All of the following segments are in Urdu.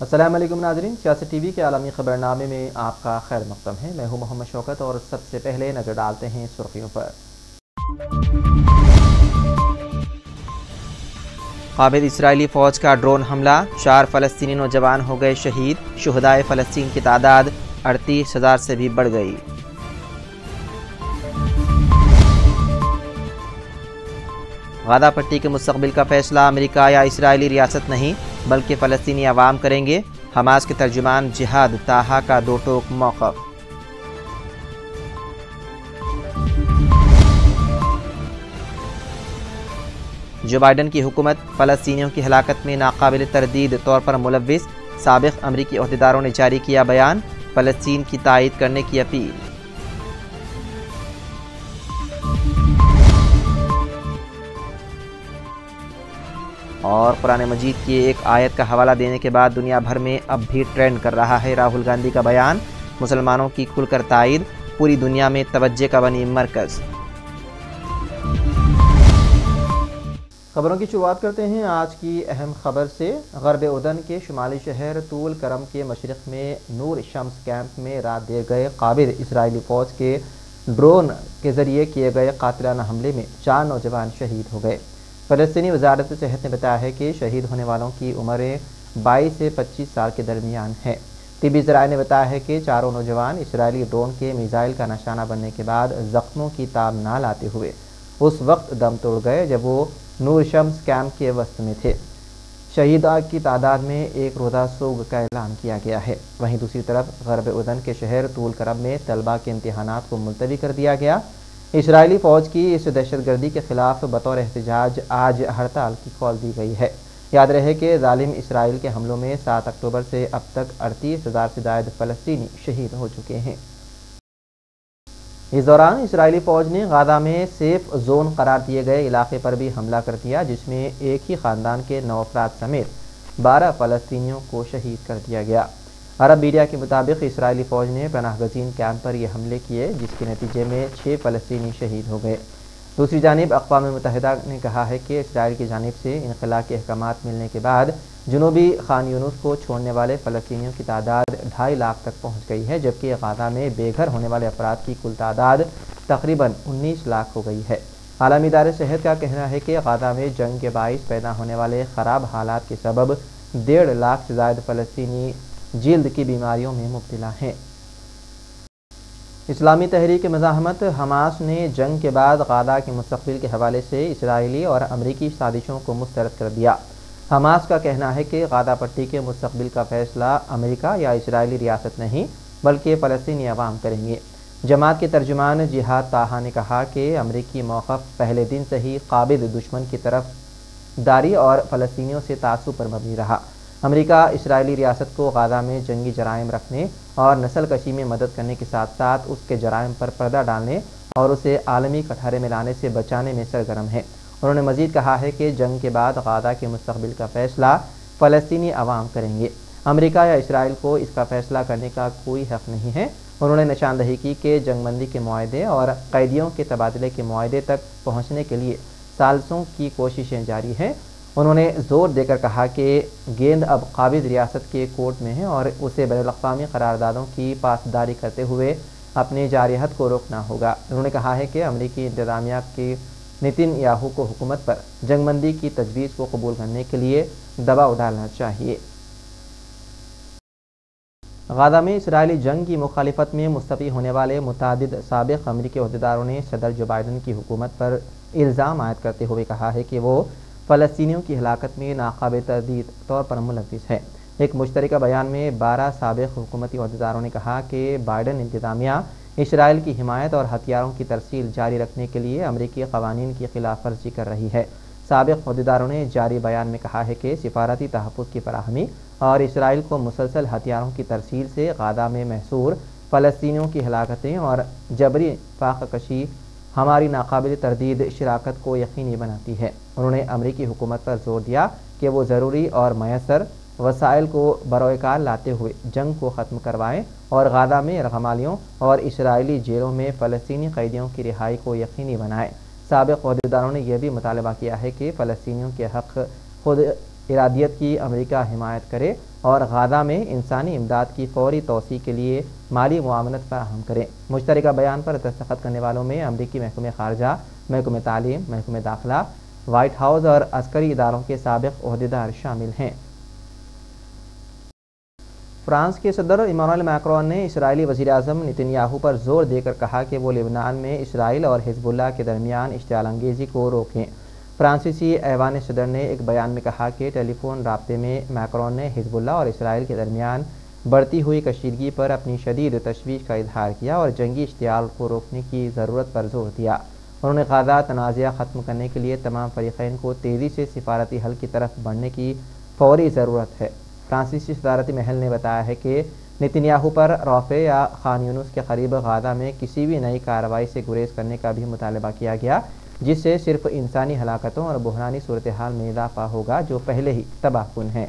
السلام علیکم ناظرین، سیاست ٹی وی کے عالمی خبرنامے میں آپ کا خیر مقدم ہے۔ میں ہوں محمد شوکت اور سب سے پہلے نظر ڈالتے ہیں سرخیوں پر۔ قابض اسرائیلی فوج کا ڈرون حملہ، 4 فلسطینی نوجوان ہو گئے شہید، شہدائے فلسطین کی تعداد 38,000 سے بھی بڑھ گئی۔ غزہ پٹی کے مستقبل کا فیصلہ امریکہ یا اسرائیلی ریاست نہیں بلکہ فلسطینی عوام کریں گے، حماس کے ترجمان جہاد طاہا کا دو ٹوک موقف۔ جو بائیڈن کی حکومت فلسطینیوں کی ہلاکت میں ناقابل تردید طور پر ملوث، سابق امریکی عہدیداروں نے جاری کیا بیان، فلسطین کی تائید کرنے کی اپیل۔ اور قرآن مجید کی ایک آیت کا حوالہ دینے کے بعد دنیا بھر میں اب بھی ٹرینڈ کر رہا ہے راہل گاندھی کا بیان، مسلمانوں کی کھل کر تائید، پوری دنیا میں توجہ کا بنی مرکز۔ خبروں کی شروعات کرتے ہیں آج کی اہم خبر سے۔ غرب اردن کے شمالی شہر طول کرم کے مشرق میں نور شمس کیمپ میں رات دیر گئے قابض اسرائیلی فوج کے ڈرون کے ذریعے کیے گئے قاتلانہ حملے میں 4 نوجوان شہید ہو گئے۔ فلسطینی وزارت صحت نے بتایا ہے کہ شہید ہونے والوں کی عمریں 22 سے 25 سال کے درمیان ہے۔ طبی ذرائع نے بتایا ہے کہ چاروں نوجوان اسرائیلی ڈرون کے میزائل کا نشانہ بننے کے بعد زخموں کی تاب نہ لاتے ہوئے اس وقت دم توڑ گئے جب وہ نور شمس کیمپ کے وسط میں تھے۔ شہیداء کی تعداد میں ایک روزہ سوگ کا اعلان کیا گیا ہے۔ وہیں دوسری طرف غرب اردن کے شہر طول کرم میں طلبہ کے امتحانات کو ملتوی کر دیا گیا۔ اسرائیلی فوج کی اس دہشت گردی کے خلاف بطور احتجاج آج ہڑتال کی کال دی گئی ہے۔ یاد رہے کہ ظالم اسرائیل کے حملوں میں 7 اکتوبر سے اب تک 38,000 سے زائد فلسطینی شہید ہو چکے ہیں۔ اس دوران اسرائیلی فوج نے غزہ میں سیف زون قرار دیے گئے علاقے پر بھی حملہ کر دیا، جس میں ایک ہی خاندان کے 9 افراد سمیت 12 فلسطینیوں کو شہید کر دیا گیا۔ عرب میڈیا کے مطابق اسرائیلی فوج نے پناہ گزین کیمپ پر یہ حملے کیے، جس کے نتیجے میں 6 فلسطینی شہید ہو گئے۔ دوسری جانب اقوام متحدہ نے کہا ہے کہ اسرائیل کی جانب سے انخلا کے احکامات ملنے کے بعد جنوبی خان یونس کو چھوڑنے والے فلسطینیوں کی تعداد 2.5 لاکھ تک پہنچ گئی ہے، جبکہ غزہ میں بے گھر ہونے والے افراد کی کل تعداد تقریباً 19 لاکھ ہو گئی ہے۔ عالمی ادارے صحت کا کہنا ہے کہ غزہ میں جنگ کے باعث پیدا ہونے والے خراب حالات کے سبب 1.5 لاکھ سے زائد فلسطینی جلد کی بیماریوں میں مبتلا ہیں۔ اسلامی تحریک مزاحمت حماس نے جنگ کے بعد غزہ کے مستقبل کے حوالے سے اسرائیلی اور امریکی سازشوں کو مسترد کر دیا۔ حماس کا کہنا ہے کہ غزہ پٹی کے مستقبل کا فیصلہ امریکہ یا اسرائیلی ریاست نہیں بلکہ فلسطینی عوام کریں گے۔ جماعت کے ترجمان جہاد طاہا نے کہا کہ امریکی موقف پہلے دن سے ہی قابض دشمن کی طرف داری اور فلسطینیوں سے تعصب پر مبنی رہا۔ امریکہ اسرائیلی ریاست کو غزہ میں جنگی جرائم رکھنے اور نسل کشی میں مدد کرنے کے ساتھ ساتھ اس کے جرائم پر پردہ ڈالنے اور اسے عالمی کٹہرے میں لانے سے بچانے میں سرگرم ہے۔ انہوں نے مزید کہا ہے کہ جنگ کے بعد غزہ کے مستقبل کا فیصلہ فلسطینی عوام کریں گے۔ امریکہ یا اسرائیل کو اس کا فیصلہ کرنے کا کوئی حق نہیں ہے۔ انہوں نے نشاندہی کی کہ جنگ بندی کے معاہدے اور قیدیوں کے تبادلے کے معاہدے تک پہنچنے کے لیے سالسوں کی کوششیں جاری ہیں۔ انہوں نے زور دے کر کہا کہ گیند اب قابض ریاست کے کورٹ میں ہے اور اسے بین الاقوامی قراردادوں کی پاسداری کرتے ہوئے اپنی جارحیت کو روکنا ہوگا۔ انہوں نے کہا ہے کہ امریکی انتظامیہ کی نیتن یاہو کو حکومت پر جنگ بندی کی تجویز کو قبول کرنے کے لیے دباؤ ڈالنا چاہیے۔ غزہ میں اسرائیلی جنگ کی مخالفت میں مستعفی ہونے والے متعدد سابق امریکی عہدیداروں نے صدر جو بائیڈن کی حکومت پر الزام عائد کرتے ہوئے کہا ہے کہ وہ فلسطینیوں کی ہلاکت میں ناقابل تردید طور پر ملوث ہے۔ ایک مشترکہ بیان میں 12 سابق حکومتی عہدیداروں نے کہا کہ بائیڈن انتظامیہ اسرائیل کی حمایت اور ہتھیاروں کی ترسیل جاری رکھنے کے لیے امریکی قوانین کی خلاف ورزی کر رہی ہے۔ سابق عہدیداروں نے جاری بیان میں کہا ہے کہ سفارتی تحفظ کی فراہمی اور اسرائیل کو مسلسل ہتھیاروں کی ترسیل سے غزہ میں محصور فلسطینیوں کی ہلاکتیں اور جبری فاقہ کشی ہماری ناقابل تردید شراکت کو یقینی بناتی ہے۔ انہوں نے امریکی حکومت پر زور دیا کہ وہ ضروری اور میسر وسائل کو بروئے کار لاتے ہوئے جنگ کو ختم کروائیں اور غزہ میں یرغمالیوں اور اسرائیلی جیلوں میں فلسطینی قیدیوں کی رہائی کو یقینی بنائیں۔ سابق عہدیداروں نے یہ بھی مطالبہ کیا ہے کہ فلسطینیوں کے حق خود ارادیت کی امریکہ حمایت کرے اور غزہ میں انسانی امداد کی فوری توسیع کے لیے مالی معاونت فراہم کریں۔ مشترکہ بیان پر دستخط کرنے والوں میں امریکی محکمہ خارجہ، محکمہ تعلیم، محکمہ داخلہ، وائٹ ہاؤس اور عسکری اداروں کے سابق عہدیدار شامل ہیں۔ فرانس کے صدر ایمانوئل میکرون نے اسرائیلی وزیر اعظم نتن یاہو پر زور دے کر کہا کہ وہ لبنان میں اسرائیل اور حزب اللہ کے درمیان اشتعال انگیزی کو روکیں۔ فرانسیسی ایوان صدر نے ایک بیان میں کہا کہ ٹیلی فون رابطے میں میکرون نے حزب اللہ اور اسرائیل کے درمیان بڑھتی ہوئی کشیدگی پر اپنی شدید تشویش کا اظہار کیا اور جنگی اشتعال کو روکنے کی ضرورت پر زور دیا۔ انہوں نے غزہ تنازعہ ختم کرنے کے لیے تمام فریقین کو تیزی سے سفارتی حل کی طرف بڑھنے کی فوری ضرورت ہے۔ فرانسیسی صدارتی محل نے بتایا ہے کہ نتن یاہو پر رافع یا خان یونس کے قریب غزہ میں کسی بھی نئی کارروائی سے گریز کرنے کا بھی مطالبہ کیا گیا، جس سے صرف انسانی ہلاکتوں اور بحرانی صورتحال میں اضافہ ہوگا جو پہلے ہی تباہ کن ہے۔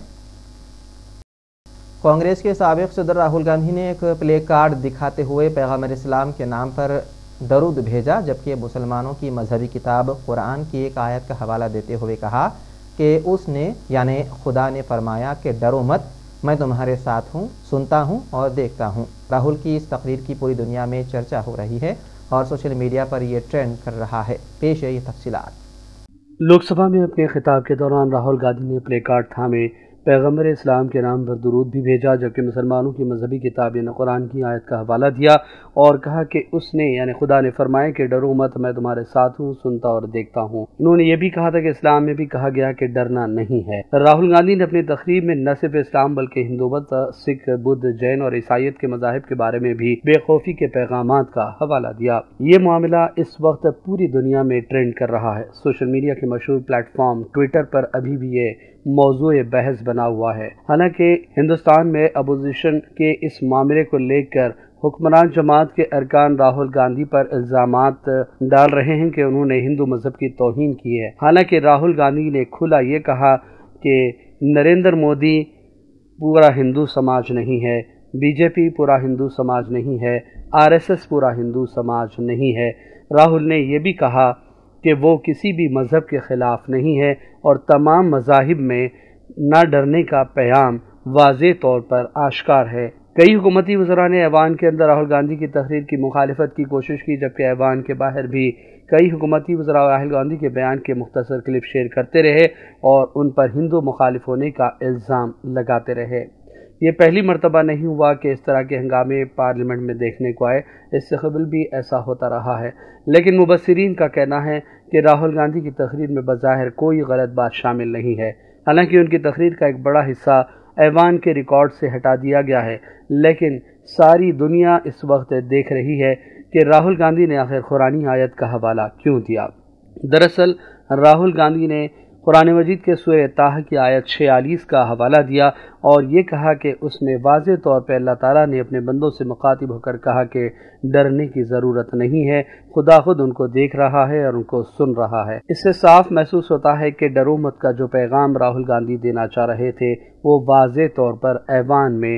کانگریس کے سابق صدر راہل گاندھی نے ایک پلے کارڈ دکھاتے ہوئے پیغمبر اسلام کے نام پر درود بھیجا، جبکہ مسلمانوں کی مذہبی کتاب قرآن کی ایک آیت کا حوالہ دیتے ہوئے کہا کہ اس نے یعنی خدا نے فرمایا کہ ڈرو مت، میں تمہارے ساتھ ہوں، سنتا ہوں اور دیکھتا ہوں۔ راہل کی اس تقریر کی پوری دنیا میں چرچا ہو رہی ہے اور سوشل میڈیا پر یہ ٹرینڈ کر رہا ہے۔ پیش ہے یہ تفصیلات۔ لوک سبھا میں اپنے خطاب کے دوران راہل گاندھی نے پلے کارڈ تھامے پیغمبر اسلام کے نام پر درود بھی بھیجا، جبکہ مسلمانوں کی مذہبی کتاب یعنی قرآن کی آیت کا حوالہ دیا اور کہا کہ اس نے یعنی خدا نے فرمایا کہ ڈرو مت، میں تمہارے ساتھ ہوں، سنتا اور دیکھتا ہوں۔ انہوں نے یہ بھی کہا تھا کہ اسلام میں بھی کہا گیا کہ ڈرنا نہیں ہے۔ راہل گاندھی نے اپنی تقریب میں نہ صرف اسلام بلکہ ہندو مت، سکھ، بدھ، جین اور عیسائیت کے مذاہب کے بارے میں بھی بے خوفی کے پیغامات کا حوالہ دیا۔ یہ معاملہ اس وقت پوری دنیا میں ٹرینڈ کر رہا ہے۔ سوشل میڈیا کے مشہور پلیٹ فارم ٹویٹر پر ابھی بھی یہ موضوع بحث بنا ہوا ہے۔ حالانکہ ہندوستان میں اپوزیشن کے اس معاملے کو لے کر حکمران جماعت کے ارکان راہل گاندھی پر الزامات ڈال رہے ہیں کہ انہوں نے ہندو مذہب کی توہین کی ہے۔ حالانکہ راہل گاندھی نے کھلا یہ کہا کہ نریندر مودی پورا ہندو سماج نہیں ہے، بی جے پی پورا ہندو سماج نہیں ہے، RSS پورا ہندو سماج نہیں ہے۔ راہل نے یہ بھی کہا کہ وہ کسی بھی مذہب کے خلاف نہیں ہے اور تمام مذاہب میں نہ ڈرنے کا پیام واضح طور پر آشکار ہے۔ کئی حکومتی وزراء نے ایوان کے اندر راہل گاندھی کی تقریر کی مخالفت کی کوشش کی، جبکہ ایوان کے باہر بھی کئی حکومتی وزراء راہل گاندھی کے بیان کے مختصر کلپ شیئر کرتے رہے اور ان پر ہندو مخالف ہونے کا الزام لگاتے رہے۔ یہ پہلی مرتبہ نہیں ہوا کہ اس طرح کے ہنگامے پارلیمنٹ میں دیکھنے کو آئے، اس سے قبل بھی ایسا ہوتا رہا ہے، لیکن مبصرین کا کہنا ہے کہ راہل گاندھی کی تقریر میں بظاہر کوئی غلط بات شامل نہیں ہے۔ حالانکہ ان کی تقریر کا ایک بڑا حصہ ایوان کے ریکارڈ سے ہٹا دیا گیا ہے، لیکن ساری دنیا اس وقت دیکھ رہی ہے کہ راہل گاندھی نے آخر قرآنی آیت کا حوالہ کیوں دیا۔ دراصل راہل گاندھی نے قرآن مجید کے سورہ طٰ کی آیت 46 کا حوالہ دیا اور یہ کہا کہ اس میں واضح طور پہ اللہ تعالیٰ نے اپنے بندوں سے مخاطب ہو کر کہا کہ ڈرنے کی ضرورت نہیں ہے، خدا خود ان کو دیکھ رہا ہے اور ان کو سن رہا ہے۔ اس سے صاف محسوس ہوتا ہے کہ ڈرو مت کا جو پیغام راہل گاندھی دینا چاہ رہے تھے وہ واضح طور پر ایوان میں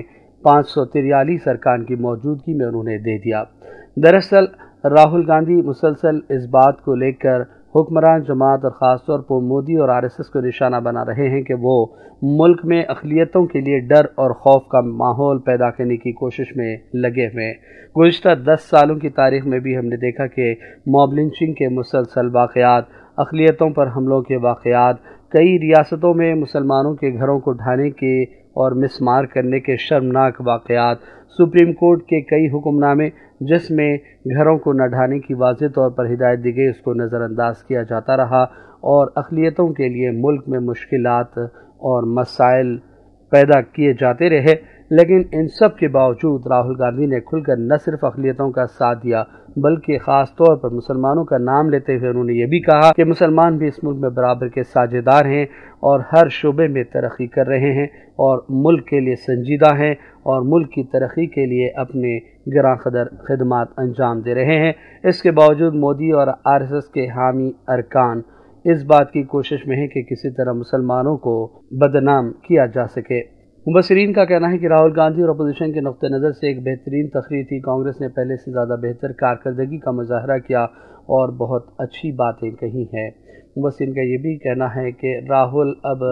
543 ارکان کی موجودگی میں انہوں نے دے دیا۔ دراصل راہل گاندھی مسلسل اس بات کو لے کر حکمران جماعت اور خاص طور پر مودی اور RSS کو نشانہ بنا رہے ہیں کہ وہ ملک میں اقلیتوں کے لیے ڈر اور خوف کا ماحول پیدا کرنے کی کوشش میں لگے ہوئے ہیں۔ گزشتہ 10 سالوں کی تاریخ میں بھی ہم نے دیکھا کہ موب لنچنگ کے مسلسل واقعات، اقلیتوں پر حملوں کے واقعات، کئی ریاستوں میں مسلمانوں کے گھروں کو ڈھانے کے اور مسمار کرنے کے شرمناک واقعات، سپریم کورٹ کے کئی حکم نامے جس میں گھروں کو نہ ڈھانے کی واضح طور پر ہدایت دی گئی، اس کو نظر انداز کیا جاتا رہا اور اقلیتوں کے لیے ملک میں مشکلات اور مسائل پیدا کیے جاتے رہے۔ لیکن ان سب کے باوجود راہل گاندھی نے کھل کر نہ صرف اقلیتوں کا ساتھ دیا بلکہ خاص طور پر مسلمانوں کا نام لیتے ہوئے انہوں نے یہ بھی کہا کہ مسلمان بھی اس ملک میں برابر کے ساجھیدار ہیں اور ہر شعبے میں ترقی کر رہے ہیں اور ملک کے لیے سنجیدہ ہیں اور ملک کی ترقی کے لیے اپنے گراں قدر خدمات انجام دے رہے ہیں۔ اس کے باوجود مودی اور RSS کے حامی ارکان اس بات کی کوشش میں ہیں کہ کسی طرح مسلمانوں کو بدنام کیا جا سکے۔ مبصرین کا کہنا ہے کہ راہل گاندھی اور اپوزیشن کے نقطہ نظر سے ایک بہترین تقریر تھی۔ کانگریس نے پہلے سے زیادہ بہتر کارکردگی کا مظاہرہ کیا اور بہت اچھی باتیں کہی ہیں۔ مبصرین کا یہ بھی کہنا ہے کہ راہل اب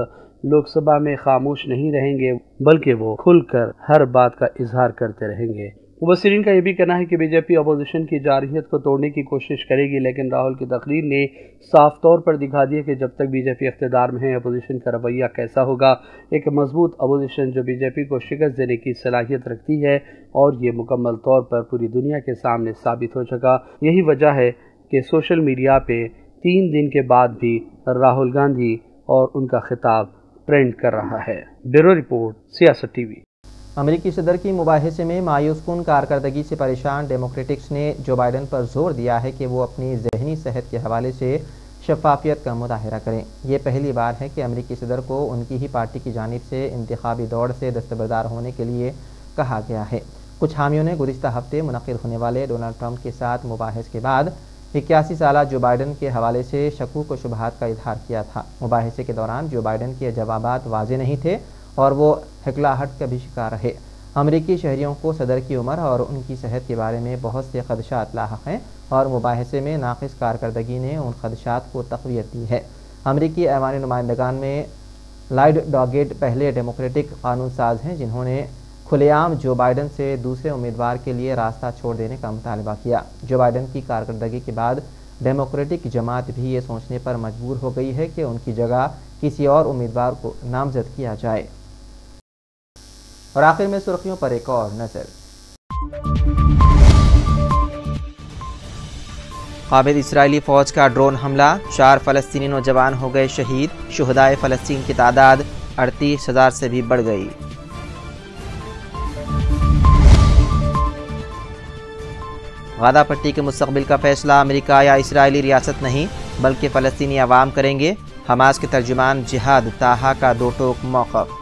لوک سبھا میں خاموش نہیں رہیں گے بلکہ وہ کھل کر ہر بات کا اظہار کرتے رہیں گے۔ مبصرین کا یہ بھی کہنا ہے کہ بی جے پی اپوزیشن کی جارحیت کو توڑنے کی کوشش کرے گی، لیکن راہل کی تقریر نے صاف طور پر دکھا دیا کہ جب تک بی جے پی اقتدار میں ہے اپوزیشن کا رویہ کیسا ہوگا۔ ایک مضبوط اپوزیشن جو بی جے پی کو شکست دینے کی صلاحیت رکھتی ہے، اور یہ مکمل طور پر پوری دنیا کے سامنے ثابت ہو چکا۔ یہی وجہ ہے کہ سوشل میڈیا پہ 3 دن کے بعد بھی راہل گاندھی اور ان کا خطاب ٹرینڈ کر رہا ہے۔ بیورو رپورٹ، سیاست ٹی وی۔ امریکی صدر کی مباحثے میں مایوس کن کارکردگی سے پریشان ڈیموکریٹکس نے جو بائیڈن پر زور دیا ہے کہ وہ اپنی ذہنی صحت کے حوالے سے شفافیت کا مظاہرہ کریں۔ یہ پہلی بار ہے کہ امریکی صدر کو ان کی ہی پارٹی کی جانب سے انتخابی دوڑ سے دستبردار ہونے کے لیے کہا گیا ہے۔ کچھ حامیوں نے گزشتہ ہفتے منعقد ہونے والے ڈونلڈ ٹرمپ کے ساتھ مباحث کے بعد 81 سالہ جو بائیڈن کے حوالے سے شکوک و شبہات کا اظہار کیا تھا۔ مباحثے کے دوران جو بائیڈن کے جوابات واضح نہیں تھے اور وہ ہکلاہٹ کا بھی شکار رہے۔ امریکی شہریوں کو صدر کی عمر اور ان کی صحت کے بارے میں بہت سے خدشات لاحق ہیں، اور مباحثے میں ناقص کارکردگی نے ان خدشات کو تقویت دی ہے۔ امریکی ایوان نمائندگان میں لائڈ ڈاگیٹ پہلے ڈیموکریٹک قانون ساز ہیں جنہوں نے کھلے عام جو بائیڈن سے دوسرے امیدوار کے لیے راستہ چھوڑ دینے کا مطالبہ کیا۔ جو بائیڈن کی کارکردگی کے بعد ڈیموکریٹک جماعت بھی یہ سوچنے پر مجبور ہو گئی ہے کہ ان کی جگہ کسی اور امیدوار کو نامزد کیا جائے۔ اور آخر میں سرخیوں پر ایک اور نظر۔ قابض اسرائیلی فوج کا ڈرون حملہ، 4 فلسطینی نوجوان ہو گئے شہید، شہدائے فلسطین کی تعداد 38,000 سے بھی بڑھ گئی۔ غزہ پٹی کے مستقبل کا فیصلہ امریکہ یا اسرائیلی ریاست نہیں بلکہ فلسطینی عوام کریں گے، حماس کے ترجمان جہاد طاہا کا دو ٹوک موقف۔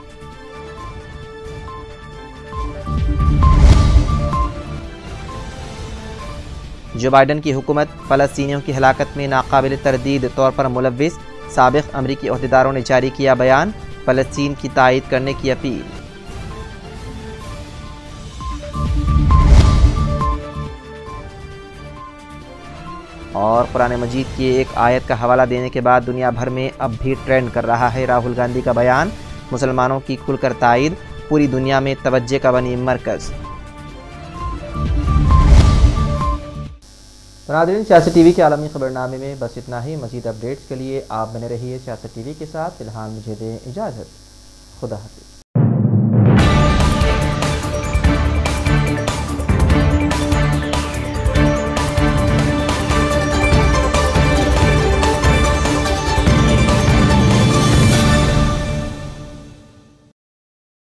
جو بائیڈن کی حکومت فلسطینیوں کی ہلاکت میں ناقابل تردید طور پر ملوث، سابق امریکی عہدیداروں نے جاری کیا بیان، فلسطین کی تائید کرنے کی اپیل۔ اور قرآن مجید کی ایک آیت کا حوالہ دینے کے بعد دنیا بھر میں اب بھی ٹرینڈ کر رہا ہے راہل گاندھی کا بیان، مسلمانوں کی کھل کر تائید، پوری دنیا میں توجہ کا بنی مرکز۔ ناظرین، سیاست ٹی وی کے عالمی خبرنامے میں بس اتنا ہی۔ مزید اپڈیٹس کے لیے آپ بنے رہیے سیاست ٹی وی کے ساتھ۔ فی الحال مجھے دیں اجازت، خدا حافظ۔